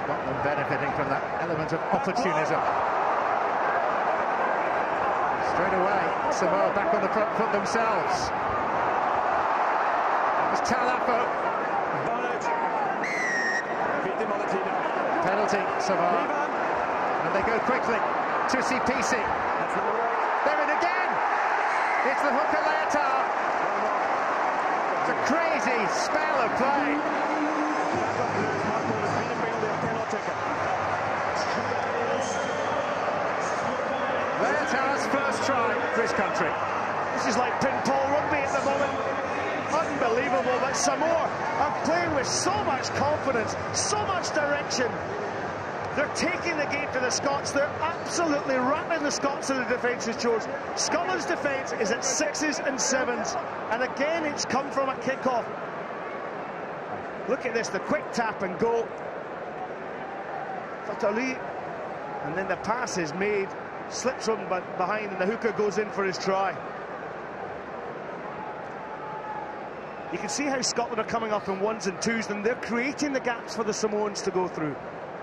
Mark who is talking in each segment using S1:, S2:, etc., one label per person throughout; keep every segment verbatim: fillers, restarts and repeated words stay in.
S1: Scotland benefiting from that element of opportunism. Straight away, Samoa back on the front foot themselves. It's Talafo. Penalty, Samoa. And they go quickly. Tusi-Pisi. They're in again. It's the hooker Leotard. It's a crazy spell of play. Leotard's first try for his country.
S2: This is like pinball rugby at the moment. Unbelievable, but Samoa are playing with so much confidence, so much direction. They're taking the game to the Scots. They're absolutely rattling the Scots to the defence's chores. Scotland's defence is at sixes and sevens, and again it's come from a kick-off. Look at this, the quick tap and go. Fatali, and then the pass is made, slips from behind, and the hooker goes in for his try. You can see how Scotland are coming up in ones and twos, and they're creating the gaps for the Samoans to go through.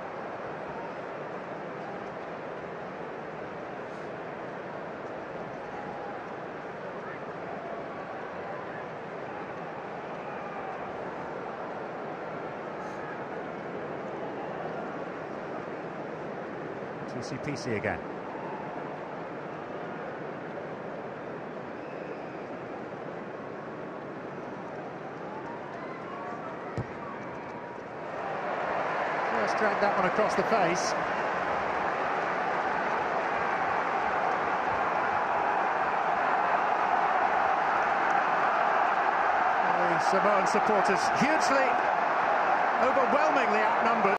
S1: Tusi-Pisi again. Just dragged that one across the face. The Samoan supporters hugely, overwhelmingly outnumbered.